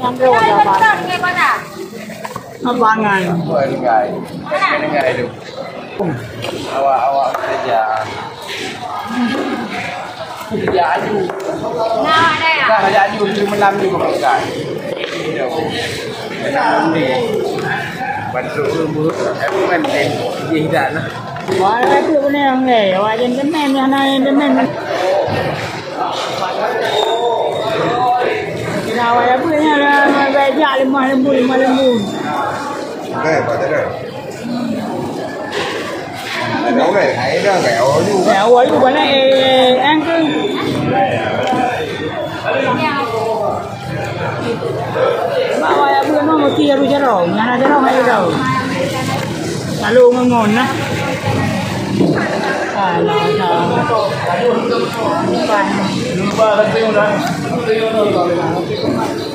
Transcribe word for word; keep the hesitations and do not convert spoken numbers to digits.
Sampai wajah abangan. Enggak, enggak itu. Awak-awak kerjaan. Kerja aju. Nah, ada ya. Enggak kerja aju itu melam juga enggak. Bantu dulu. Aku kan tidak lah. Wah, itu benar yang le. Wajah temen yang naik temen. Kita wajah punya lah. Baca lima lembu lima lembu. Oke, pada dah. Đâu này thấy nó gẹo chứ. Gẹo quá chứ bữa nay ăn cứ. Mà wajah punya mau mesti harus jarong. Yang ada jarong aja dah. Lalu ngon na. Ah, nah, nah. Lupa. Lupa tapi udah.